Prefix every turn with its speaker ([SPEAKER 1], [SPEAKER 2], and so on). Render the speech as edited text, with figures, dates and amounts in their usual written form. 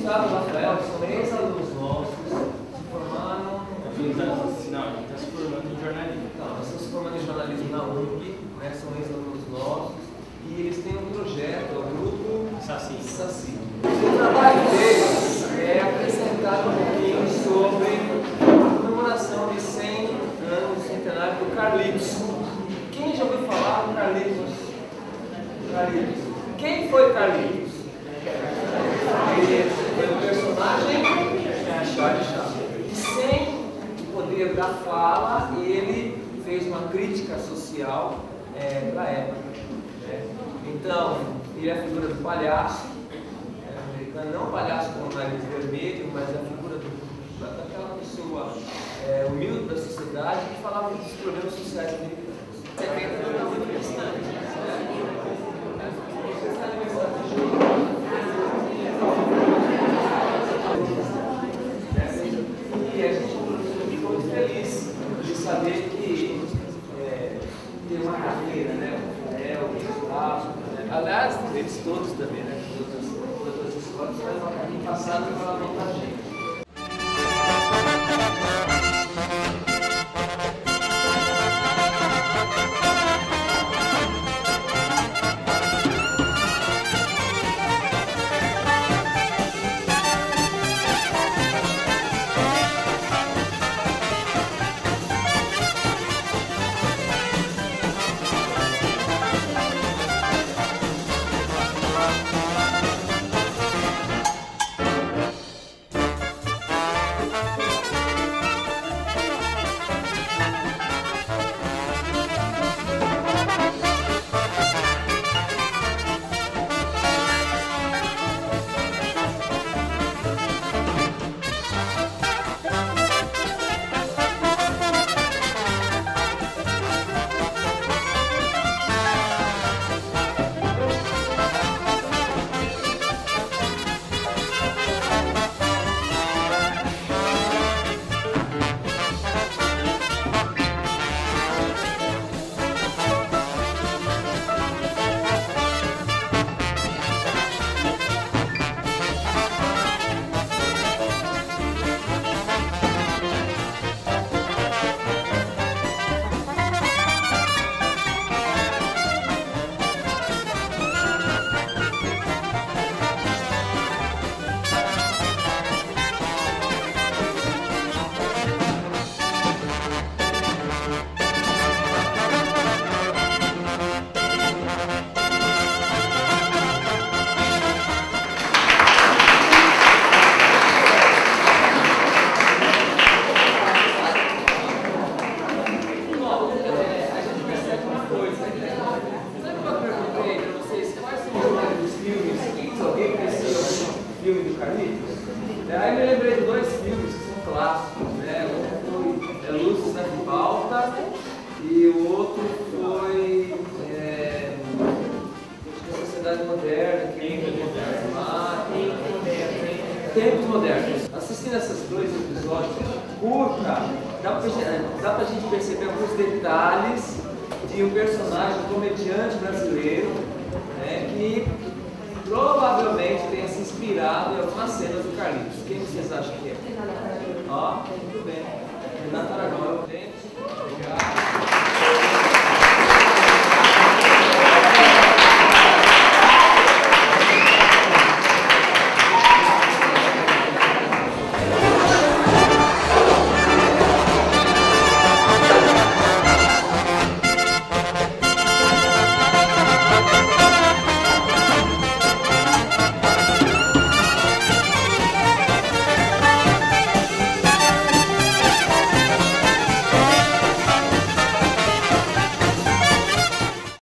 [SPEAKER 1] Gustavo Rafael são ex-alunos nossos, se formaram...
[SPEAKER 2] Não, ele está se formando em jornalismo.
[SPEAKER 1] Não, nós estamos se formando em jornalismo na UNB, né, são ex-alunos nossos, e eles têm um projeto, o grupo
[SPEAKER 2] Saci.
[SPEAKER 1] O trabalho deles é apresentar um pouquinho sobre a comemoração de 100 anos do centenário do Carlitos. Quem já ouviu falar do Carlitos? Quem foi Carlitos? Ele foi um personagem e sem o poder da fala, ele fez uma crítica social para a época. Então, ele é a figura do palhaço, americano, não palhaço com o nariz vermelho, mas a figura daquela pessoa humilde da sociedade que falava dos problemas sociais americanos. E a gente ficou muito feliz de saber que tem uma carreira, né? O Gustavo, aliás, eles todos também, né? Todas as escolas, mas uma carreira passada pela montagem. Filme do Carlitos. Aí me lembrei de dois filmes que são clássicos, né? Um foi Luzes na Ribalta e o outro foi Sociedade Moderna, Tempos Modernos. Assistindo esses dois episódios, curta, dá pra gente perceber alguns detalhes de um personagem, um comediante brasileiro, né, que provavelmente tenha se inspirado em algumas cenas do Carlitos. Quem vocês acham que é? Ó, muito bem. Renato Aragão. Obrigado.